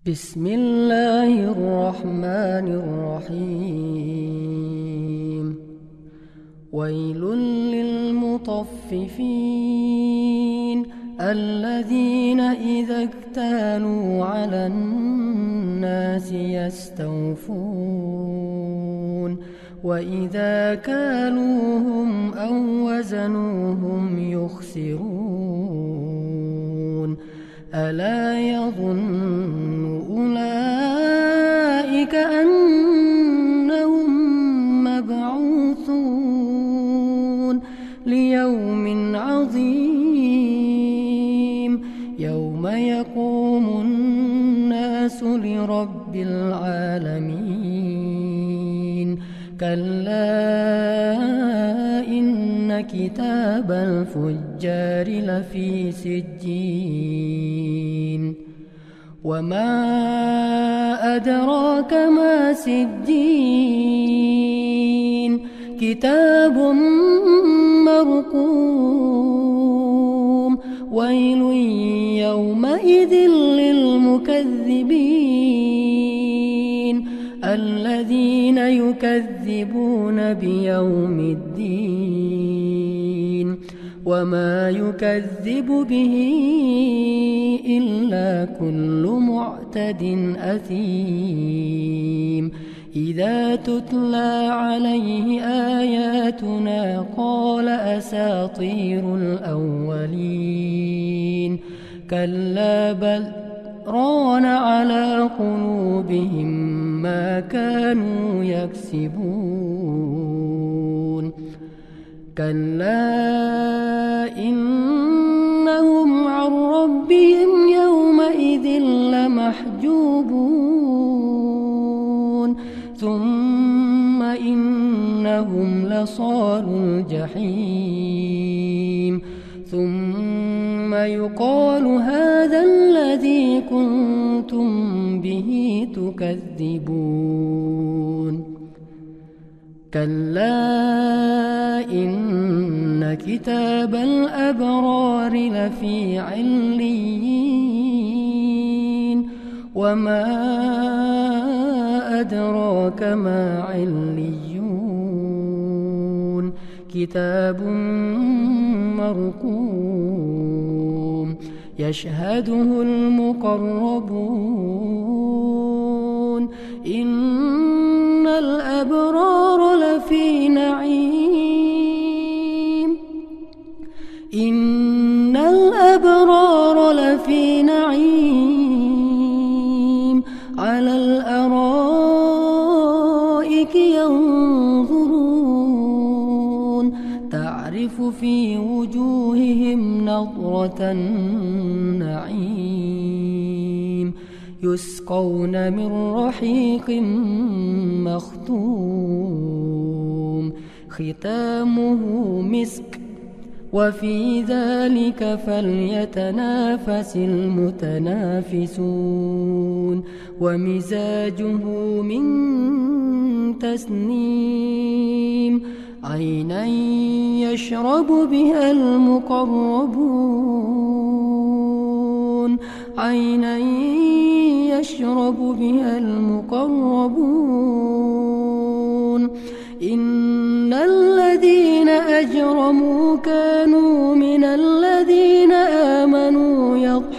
بسم الله الرحمن الرحيم ويل للمطففين الذين إذا اكتالوا على الناس يستوفون وإذا كالوهم أو وزنوهم يخسرون ألا يظن أولئك أنهم مبعوثون ليوم عظيم يوم يقوم الناس لرب العالمين كلا إن كتاب الفجار لفي سجين وما أدراك ما سجين كتاب مرقوم ويل يومئذ للمكذبين الذين يكذبون بيوم الدين وما يكذب به إلا كل معتد أثيم إذا تتلى عليه آياتنا قال أساطير الأولين كلا بل ران على قلوبهم ما كانوا يكسبون كلا إنهم عن ربهم يومئذ لمحجوبون ثم إنهم لصالو الجحيم ثم يقال هذا الذي كنتم به تكذبون كلا إن كتاب الأبرار لفي عليين وما أدراك ما عليون كتاب مرقوم يشهده المقربون إن الأبرار لفي نعيم إن الأبرار لفي نعيم على الأرائك ينظرون تعرف في وجوههم نضرة النعيم يسقون من رحيق مختوم ختامه مسك وفي ذلك فليتنافس المتنافسون ومزاجه من تسنيم عينا يشرب بها المقربون عينا يشرب بها المقربون إن الذين أجرموا كانوا من الذين آمنوا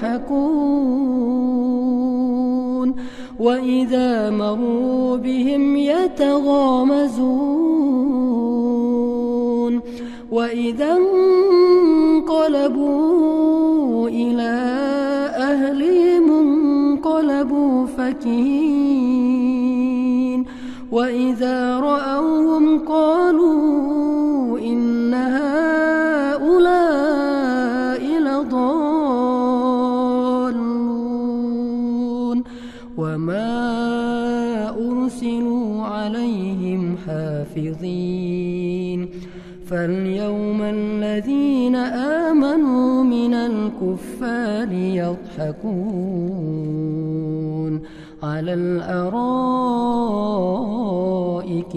يضحكون وإذا مروا بهم يتغامزون وإذا انقلبوا إلى أهلهم انقلبوا فكهين وإذا رأوهم قالوا إن هؤلاء لضالون وما أرسلوا عليهم حافظين فاليوم الذين آمنوا من الكفار يضحكون على الأرائك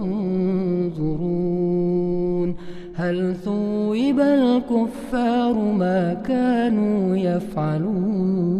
ينظرون هل ثوب الكفار ما كانوا يفعلون